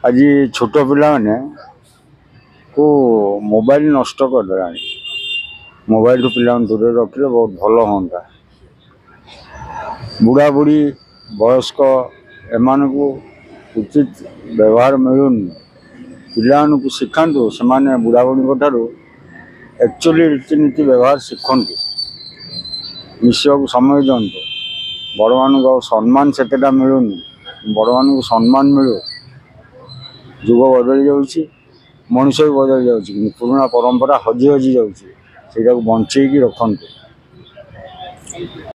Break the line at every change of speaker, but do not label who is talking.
आज छोट पिला माने को मोबाइल नष्ट करदे मोबाइल तो पिला दूर रखिले बहुत भल हाँ। बुढ़ा बुढ़ी वयस्क एम को उचित व्यवहार मिलूनी पिला शिखातु से बुढ़ा बुढ़ी ठार एक्चुअली रीतिनीति व्यवहार शिखतु मिशा को समय दिंतु बड़ मान सम्मान से मिलूनी बड़ मान सम्मान मिलू जुग बदली जाऊँगी मनुष्य भी बदली जाऊँगी पुराना परंपरा हजि हजि जाऊँगी बंचे रखु।